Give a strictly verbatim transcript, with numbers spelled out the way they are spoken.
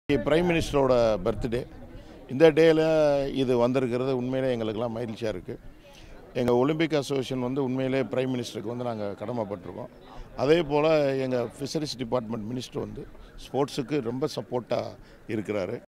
Prime மினிஸ்டரோட birthday இந்த டேயில் இது வந்திருக்கிறது உண்மையிலே எங்களுக்கெல்லாம் மகிழ்ச்சியாக இருக்குது. எங்கள் ஒலிம்பிக் அசோசியேஷன் வந்து உண்மையிலே பிரைம் மினிஸ்டருக்கு வந்து நாங்கள் கடமைப்பட்டிருக்கோம். அதே போல் எங்கள் ஃபிஷரிஸ் டிபார்ட்மெண்ட் மினிஸ்டர் வந்து ஸ்போர்ட்ஸுக்கு ரொம்ப சப்போர்ட்டாக இருக்கிறாரு.